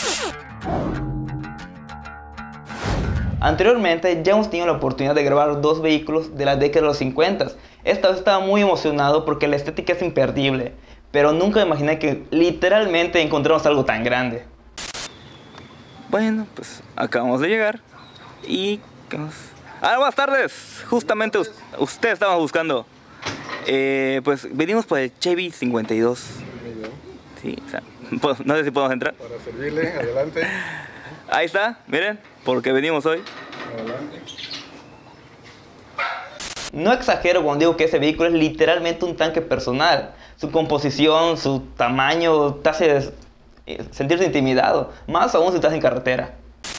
Anteriormente ya hemos tenido la oportunidad de grabar dos vehículos de la década de los 50. Esta vez estaba muy emocionado porque la estética es imperdible, pero nunca me imaginé que literalmente encontramos algo tan grande. Bueno, pues acabamos de llegar y... buenas tardes, justamente usted estaba buscando. Pues venimos por el Chevy 52. Sí, o sea, no sé si podemos entrar. Para servirle, adelante. Ahí está, miren, porque venimos hoy. Adelante. No exagero cuando digo que ese vehículo es literalmente un tanque personal. Su composición, su tamaño te hace sentirse intimidado, más aún si estás en carretera.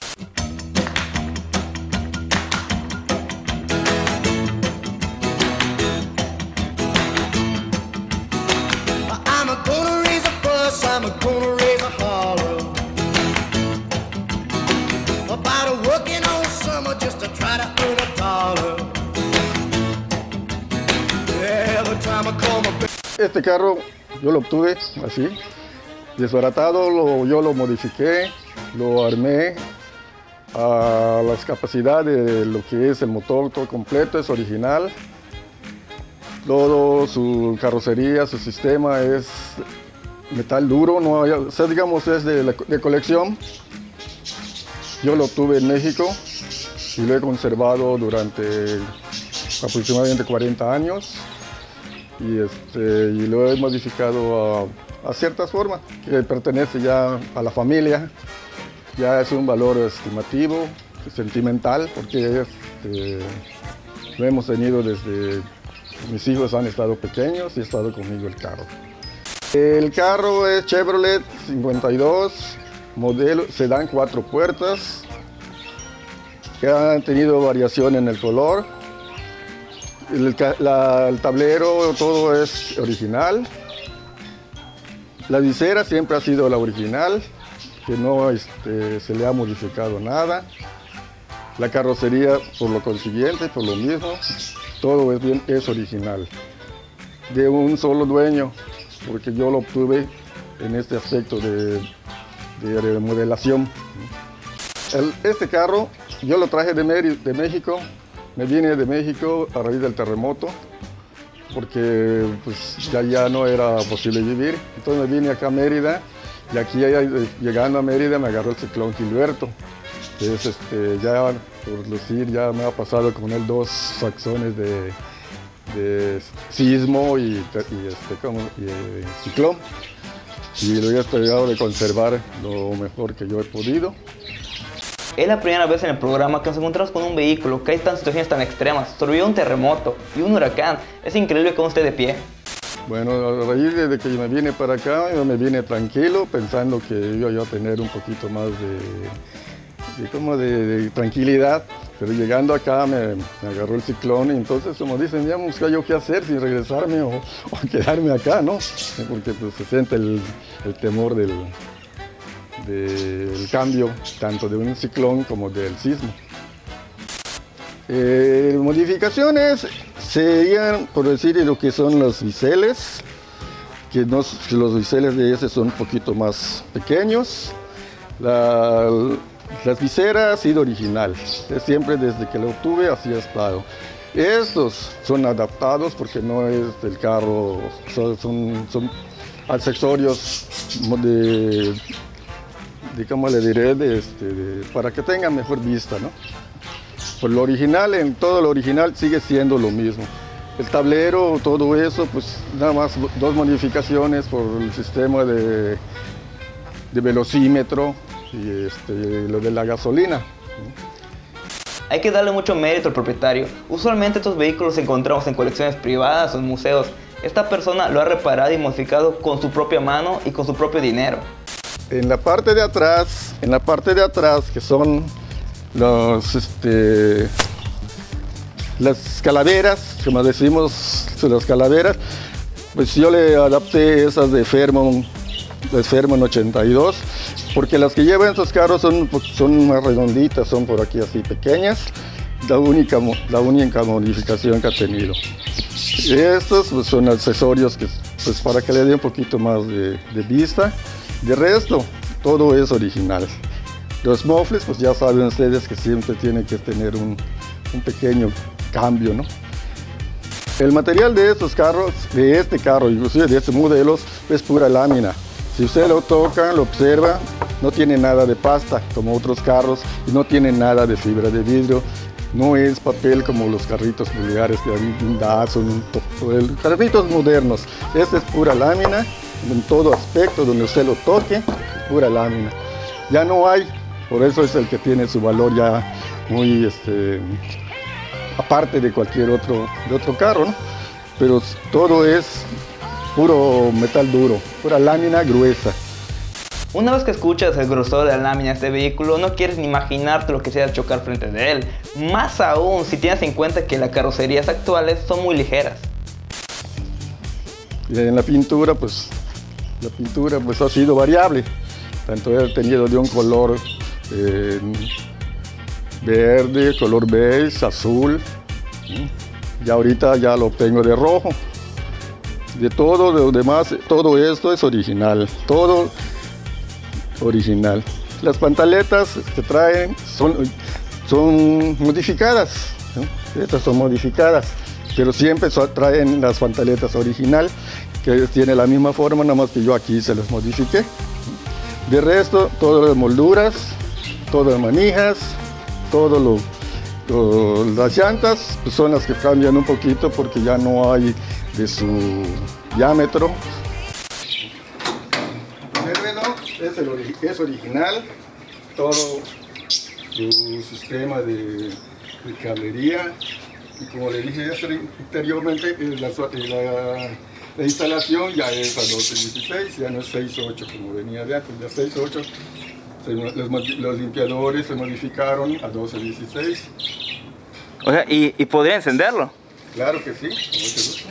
I'm gonna raise a holler about a working all summer just to try to earn a dollar. Every time I call my... Este carro yo lo obtuve así, desbaratado, yo lo modifiqué, lo armé a las capacidades de lo que es el motor, todo completo, es original. Todo su carrocería, su sistema es metal duro, no hay, o sea, digamos es de colección. Yo lo obtuve en México y lo he conservado durante aproximadamente 40 años y lo he modificado a ciertas formas, que pertenece ya a la familia, ya es un valor estimativo, sentimental, porque lo hemos tenido desde mis hijos han estado pequeños y ha estado conmigo el carro. El carro es Chevrolet 52, modelo sedán 4 puertas, que han tenido variación en el color. El tablero, todo es original. La visera siempre ha sido la original, que no se le ha modificado nada. La carrocería, por lo consiguiente, por lo mismo, todo es original, de un solo dueño, porque yo lo obtuve en este aspecto de remodelación. Este carro yo lo traje de México, me vine de México a raíz del terremoto, porque pues, ya no era posible vivir. Entonces me vine acá a Mérida y aquí llegando a Mérida me agarró el ciclón Gilberto, que es ya por decir, ya me ha pasado con él 2 saxones de sismo y ciclón, y lo he tratado de conservar lo mejor que yo he podido. Es la primera vez en el programa que nos encontramos con un vehículo que hay tan situaciones tan extremas. Sobrevivió un terremoto y un huracán. Es increíble cómo esté de pie. Bueno, a raíz de que yo me vine para acá, yo me vine tranquilo, pensando que iba yo a tener un poquito más de tranquilidad. Pero llegando acá me agarró el ciclón y entonces, como dicen, ya no sé yo qué hacer, si regresarme o quedarme acá, ¿no? Porque pues, se siente el temor del cambio, tanto de un ciclón como del sismo. Modificaciones serían, por decir, lo que son los biseles, que los biseles de ese son un poquito más pequeños. Las viseras ha sido original, siempre desde que lo obtuve así ha estado. Estos son adaptados porque no es del carro, son accesorios ¿cómo le diré? Para que tengan mejor vista, ¿no? Por lo original, en todo lo original sigue siendo lo mismo. El tablero, todo eso, pues nada más 2 modificaciones por el sistema de velocímetro y lo de la gasolina. Hay que darle mucho mérito al propietario. Usualmente estos vehículos los encontramos en colecciones privadas o en museos. Esta persona lo ha reparado y modificado con su propia mano y con su propio dinero. En la parte de atrás, que son las calaveras, como decimos, las calaveras, pues yo le adapté esas de Fairmont 82, porque las que llevan esos carros son más redonditas, son por aquí así pequeñas, la única modificación que ha tenido. Estos pues, son accesorios que, pues, para que le dé un poquito más de vista. De resto, todo es original. Los mofles, pues ya saben ustedes que siempre tienen que tener un pequeño cambio, ¿no? El material de estos carros, de este carro, inclusive de estos modelos, es pura lámina. Si usted lo toca, lo observa, no tiene nada de pasta como otros carros y no tiene nada de fibra de vidrio. No es papel como los carritos vulgares que hay un Datsun, carritos modernos. Este es pura lámina, en todo aspecto, donde usted lo toque, pura lámina. Ya no hay, por eso es el que tiene su valor ya muy aparte de cualquier otro carro, ¿no? Pero todo es puro metal duro, pura lámina gruesa. Una vez que escuchas el grosor de la lámina de este vehículo, no quieres ni imaginarte lo que sea chocar frente de él. Más aún si tienes en cuenta que las carrocerías actuales son muy ligeras. Y en la pintura, pues ha sido variable. Tanto he tenido de un color verde, color beige, azul. Y ahorita ya lo tengo de rojo. De todo lo demás, todo esto es original. Todo original. Las pantaletas que traen son modificadas, ¿no? Estas son modificadas, pero siempre traen las pantaletas original, que tiene la misma forma, nada más que yo aquí se las modifiqué. De resto, todas las molduras, todas las manijas, las llantas pues son las que cambian un poquito porque ya no hay de su diámetro. Es original, todo su sistema de cablería, y como le dije anteriormente, la instalación ya es a 1216, ya no es 68 como venía de antes. De 68 los limpiadores se modificaron a 1216. O sea, ¿y podría encenderlo? Claro que sí, con mucho gusto.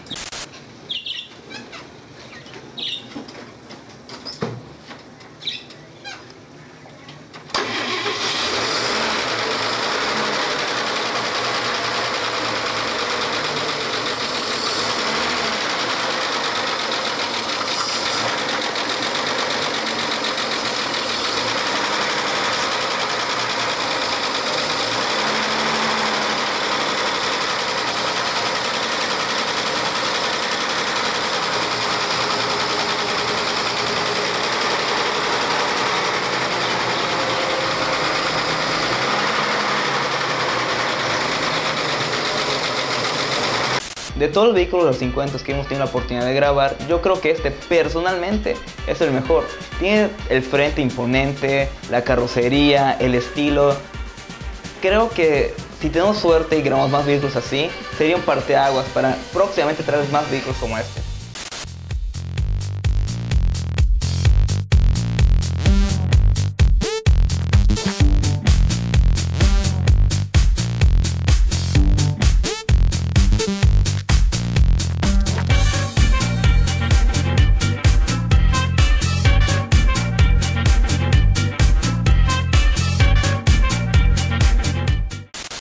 De todos los vehículos de los 50 que hemos tenido la oportunidad de grabar, yo creo que este personalmente es el mejor. Tiene el frente imponente, la carrocería, el estilo. Creo que si tenemos suerte y grabamos más vehículos así, sería un parteaguas para próximamente traer más vehículos como este.